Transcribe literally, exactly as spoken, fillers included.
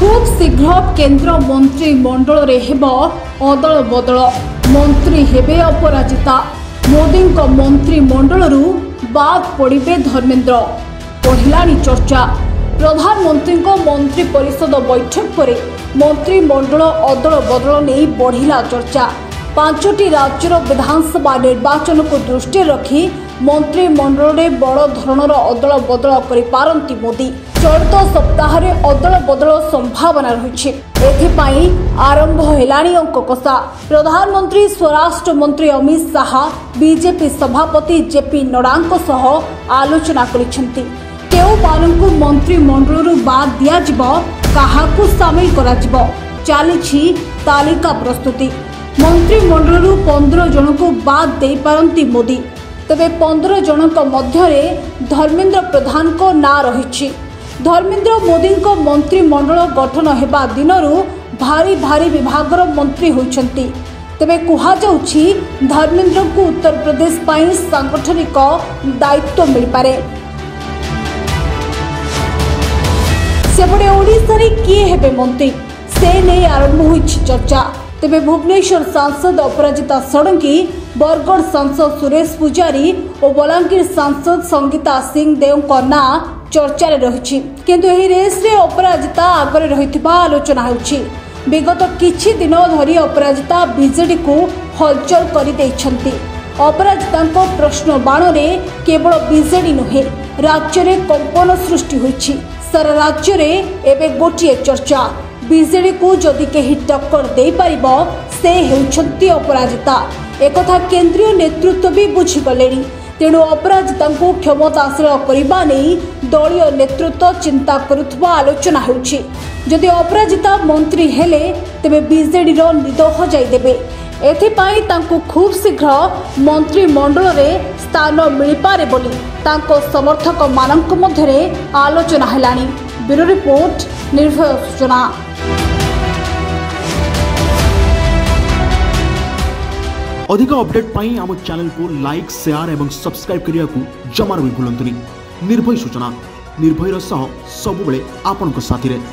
खूब शीघ्र केंद्र मंत्रिमंडल रे हेब अदल बदल मंत्री हेबे अपराजिता मोदी मंत्रिमंडल बाद पड़े धर्मेंद्र बढ़िलानी चर्चा। प्रधानमंत्री मंत्री परिषद बैठक पर मंत्रिमंडल अदल बदल नहीं बढ़िला चर्चा। पांचटी राज्यर विधानसभा निर्वाचन को दृष्टि रखी मंत्रिमंडल में बड़ धरणर अदल बदल करिपारंती मोदी। चलित सप्ताह अदल बदल संभावना रही एथिपाई आरंभ हेलाणी अंक कषा। प्रधानमंत्री स्वराष्ट्र मंत्री अमित शाह बीजेपी सभापति जेपी नड्डा सह आलोचना करिसेंती। केउ मानकु मंत्रिमंडल बाद दियाजिब काहाकु शामिल कराजिब चली तालिका प्रस्तुति। मंत्रिमंडल पंद्रह जन को बाद दे पारंती मोदी। तेबे पंद्रह जन मध्य धर्मेंद्र प्रधान को ना रही। धर्मेंद्र मोदी को मंत्रिमंडल गठन हेबा दिनरू भारी भारी विभागर मंत्री होइछंती। तेबे कुहा जाउछि धर्मेंद्र को उत्तर प्रदेश पाई सांगठनिक दायित्व मिल पारे। सेपटे ओडिशा रे किए हेबे मंत्री से नहीं आरंभ होइछि चर्चा। तेबे भुवनेश्वर सांसद अपराजिता षडंगी, बरगढ़ सांसद सुरेश पुजारी और बलांगीर सांसद संगीता सिंह देव का ना चर्चा रही। किंतु एही रेस रे अपराजिता आगरे रहिथिबा आलोचना होछि। विगत किछि दिन धरी अपराजिता बीजेडी को हलचल करि दैछंती। अपराजिता को प्रश्न बाण रे केवल बीजेडी नुहे राज्य रे कंपन सृष्टि होइछि। सारा राज्य रे एबे गोटिए चर्चा, बीजेडी को जदि केही टक्कर दे पारिबो से हेउछंती अपराजिता। एकथा केंद्रीय नेतृत्व भी बुझीगलेनी। तेणु अपराजिता को क्षमताशील करने नहीं दलीय नेतृत्व चिंता करुवा आलोचना होउछि। जदि अपराजिता मंत्री हेले तेबे बीजेडी रो निद हजाई देबे। एथिपाई तांको खूब शीघ्र मंत्रिमंडल रे स्थान मिल पारे बोली तांको समर्थक मानक मध्यरे आलोचना हेलानी। ब्यूरो रिपोर्ट, निर्भय सूचना। अधिक अपडेट पाई आम चैनल को लाइक, शेयर एवं सब्सक्राइब करने को जमार भी भूलंतुनी। निर्भय सूचना, निर्भयर सह सबुबले आपनक साथी रे।